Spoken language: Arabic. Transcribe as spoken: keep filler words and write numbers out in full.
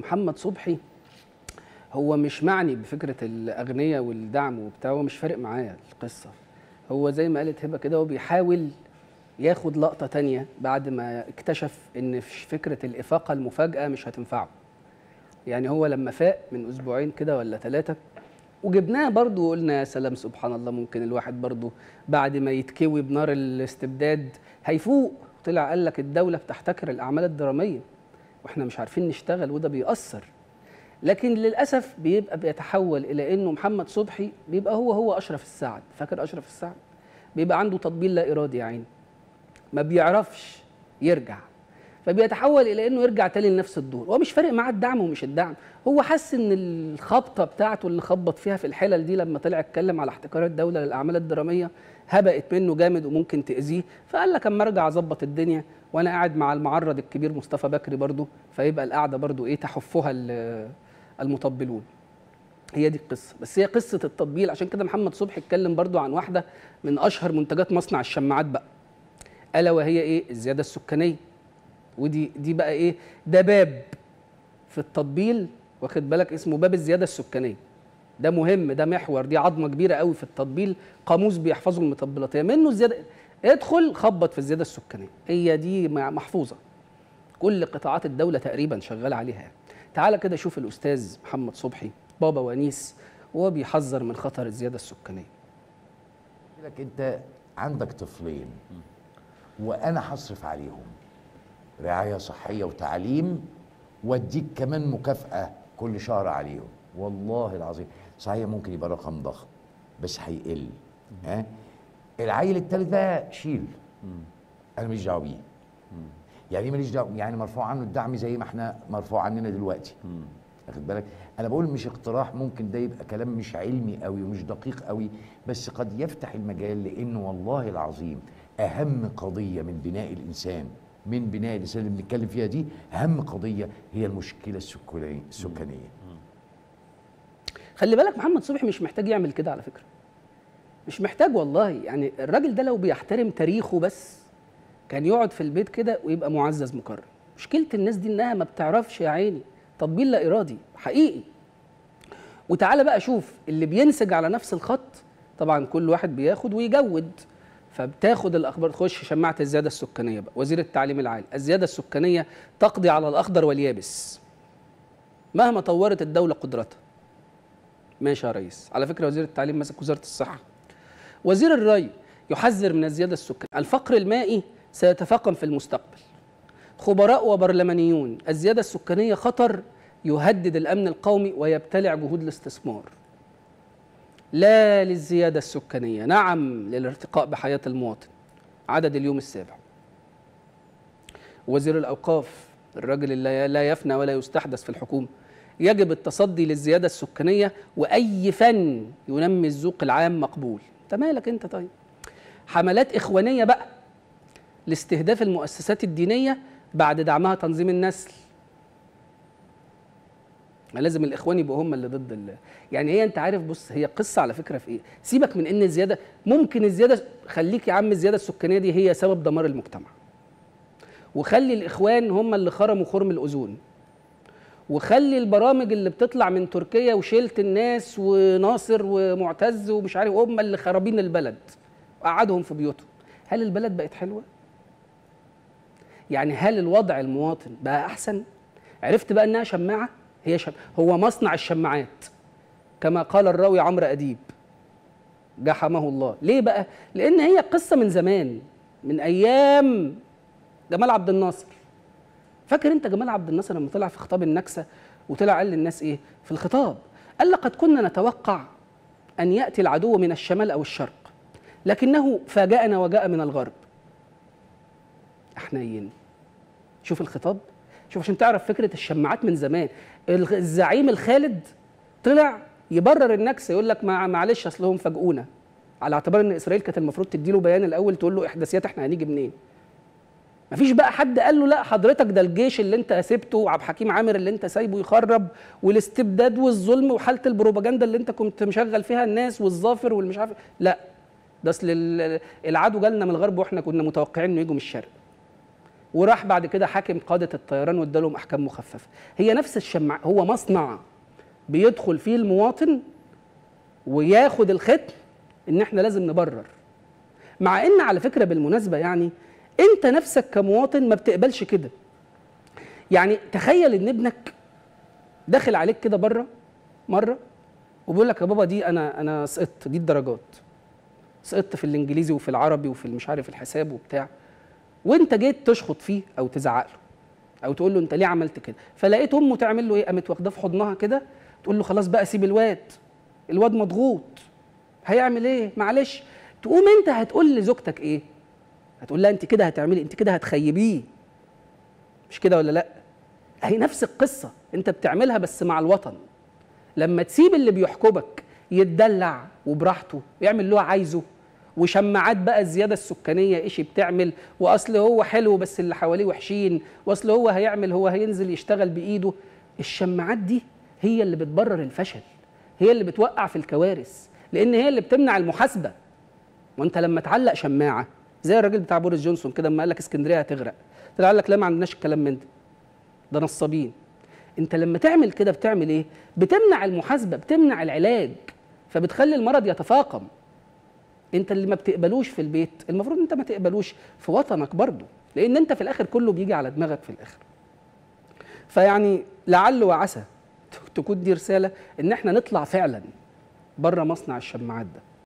محمد صبحي هو مش معني بفكره الاغنياء والدعم وبتاع، هو مش فارق معاه القصه. هو زي ما قالت هبه كده، هو بيحاول ياخد لقطه تانية بعد ما اكتشف ان فكره الافاقه المفاجاه مش هتنفعه. يعني هو لما فاق من اسبوعين كده ولا ثلاثه وجبناه برضو وقلنا يا سلام سبحان الله، ممكن الواحد برضو بعد ما يتكوي بنار الاستبداد هيفوق. طلع قال لك الدوله بتحتكر الاعمال الدراميه واحنا مش عارفين نشتغل وده بيأثر. لكن للاسف بيبقى بيتحول الى انه محمد صبحي بيبقى هو هو اشرف السعد. فاكر اشرف السعد؟ بيبقى عنده تطبيل لا ارادي يا عيني، ما بيعرفش يرجع، فبيتحول الى انه يرجع تاني لنفس الدور. هو مش فارق معاه الدعم ومش الدعم، هو حس ان الخبطه بتاعته اللي خبط فيها في الحلل دي لما طلع اتكلم على احتكار الدوله للاعمال الدراميه هبقت منه جامد وممكن تاذيه، فقال لك اما ارجع اظبط الدنيا وانا قاعد مع المعرض الكبير مصطفى بكري برضه، فيبقى القعده برضه ايه تحفها المطبلون. هي دي القصه، بس هي قصه التطبيل. عشان كده محمد صبحي اتكلم برضه عن واحده من اشهر منتجات مصنع الشماعات بقى، الا وهي ايه؟ الزياده السكانيه. ودي دي بقى ايه؟ ده باب في التطبيل، واخد بالك، اسمه باب الزياده السكانيه. ده مهم، ده محور، دي عظمه كبيره قوي في التطبيل، قاموس بيحفظوا المطبلات منه الزياده. ادخل خبط في الزياده السكانيه، هي دي محفوظه، كل قطاعات الدوله تقريبا شغاله عليها. تعال كده شوف الاستاذ محمد صبحي بابا ونيس وهو بيحذر من خطر الزياده السكانيه. لك انت عندك طفلين وانا هصرف عليهم رعايه صحيه وتعليم واديك كمان مكافاه كل شهر عليهم، والله العظيم صحيح ممكن يبقى رقم ضخم بس هيقل. ها العيل التالت بقى شيل، انا ماليش دعوه بيه. يعني ايه ماليش دعوه؟ يعني مرفوع عنه الدعم زي ما احنا مرفوع عننا دلوقتي. واخد بالك؟ انا بقول مش اقتراح، ممكن ده يبقى كلام مش علمي قوي ومش دقيق قوي، بس قد يفتح المجال، لانه والله العظيم اهم قضيه من بناء الانسان من بناء الانسان اللي بنتكلم فيها دي، اهم قضيه هي المشكله السكانيه السكانيه. خلي بالك محمد صبحي مش محتاج يعمل كده على فكره، مش محتاج والله. يعني الراجل ده لو بيحترم تاريخه بس كان يقعد في البيت كده ويبقى معزز مكرم. مشكله الناس دي انها ما بتعرفش يا عيني تطبيل لا ارادي حقيقي. وتعالى بقى شوف اللي بينسج على نفس الخط، طبعا كل واحد بياخد ويجود، فبتاخد الاخبار. تخش شماعه الزياده السكانيه بقى، وزير التعليم العالي، الزياده السكانيه تقضي على الاخضر واليابس مهما طورت الدوله قدرتها. ماشي يا ريس. على فكره وزير التعليم ماسك وزاره الصحه. وزير الري يحذر من الزياده السكانيه، الفقر المائي سيتفاقم في المستقبل. خبراء وبرلمانيون، الزياده السكانيه خطر يهدد الامن القومي ويبتلع جهود الاستثمار. لا للزياده السكانيه، نعم للارتقاء بحياه المواطن. عدد اليوم السابع. وزير الاوقاف، الراجل اللي لا يفنى ولا يستحدث في الحكومه، يجب التصدي للزياده السكانيه واي فن ينمي الذوق العام مقبول. انت مالك انت؟ طيب حملات اخوانيه بقى لاستهداف المؤسسات الدينيه بعد دعمها تنظيم النسل. لازم الاخوان يبقوا هم اللي ضد ال... يعني هي انت عارف، بص هي قصه على فكره في ايه؟ سيبك من ان الزياده، ممكن الزياده، خليك يا عم الزياده السكانيه دي هي سبب دمار المجتمع، وخلي الاخوان هم اللي خرموا خرم الاوزون، وخلي البرامج اللي بتطلع من تركيا وشيلت الناس وناصر ومعتز ومش عارف هم اللي خرابين البلد وقعدهم في بيوتهم. هل البلد بقت حلوه؟ يعني هل الوضع المواطن بقى احسن؟ عرفت بقى انها شماعه؟ هي شم... هو مصنع الشماعات كما قال الراوي عمرو اديب جحمه الله. ليه بقى؟ لان هي قصه من زمان، من ايام جمال عبد الناصر. فاكر انت جمال عبد الناصر لما طلع في خطاب النكسه وطلع قال للناس ايه في الخطاب؟ قال لقد كنا نتوقع ان ياتي العدو من الشمال او الشرق، لكنه فاجأنا وجاء من الغرب. حنين. شوف الخطاب، شوف عشان تعرف فكره الشماعات من زمان. الزعيم الخالد طلع يبرر النكسه، يقول لك معلش اصلهم فاجئونا، على اعتبار ان اسرائيل كانت المفروض تديله بيان الاول تقول له احداثيات احنا هنيجي منين. مفيش بقى حد قال له لا حضرتك ده الجيش اللي انت سبته وعبد الحكيم عامر اللي انت سايبه يخرب، والاستبداد والظلم وحاله البروباجندا اللي انت كنت مشغل فيها الناس والظافر والمش عارف. لا، ده اصل العدو جالنا من الغرب واحنا كنا متوقعين انه يجوا من الشرق. وراح بعد كده حاكم قاده الطيران وادالهم احكام مخففه. هي نفس الشماعه، هو مصنع بيدخل فيه المواطن وياخد الختم ان احنا لازم نبرر. مع ان على فكره بالمناسبه يعني انت نفسك كمواطن ما بتقبلش كده. يعني تخيل ان ابنك داخل عليك كده بره مره وبيقول لك يا بابا دي انا انا سقطت، دي الدرجات، سقطت في الانجليزي وفي العربي وفي مش عارف الحساب وبتاع، وانت جيت تشخط فيه او تزعق له او تقول له انت ليه عملت كده، فلقيت امه تعمل له ايه؟ قامت واخداه في حضنها كده تقول له خلاص بقى سيب الواد، الواد مضغوط هيعمل ايه؟ معلش. تقوم انت هتقول لزوجتك ايه؟ هتقول لها انت كده هتعملي، انت كده هتخيبيه، مش كده ولا لا؟ اهي نفس القصه انت بتعملها بس مع الوطن. لما تسيب اللي بيحكمك يتدلع وبراحته يعمل اللي هو عايزه، وشماعات بقى الزياده السكانيه ايش بتعمل، واصل هو حلو بس اللي حواليه وحشين، واصل هو هيعمل، هو هينزل يشتغل بايده. الشماعات دي هي اللي بتبرر الفشل، هي اللي بتوقع في الكوارث، لان هي اللي بتمنع المحاسبه. وانت لما تعلق شماعه زي الراجل بتاع بوريس جونسون كده لما قال لك اسكندريه هتغرق، طلع قال لك لا ما عندناش الكلام من ده، ده نصابين. انت لما تعمل كده بتعمل ايه؟ بتمنع المحاسبه، بتمنع العلاج، فبتخلي المرض يتفاقم. انت اللي ما بتقبلوش في البيت المفروض انت ما تقبلوش في وطنك برضه، لان انت في الاخر كله بيجي على دماغك في الاخر. فيعني لعل وعسى تكون دي رساله ان احنا نطلع فعلا بره مصنع الشماعات ده.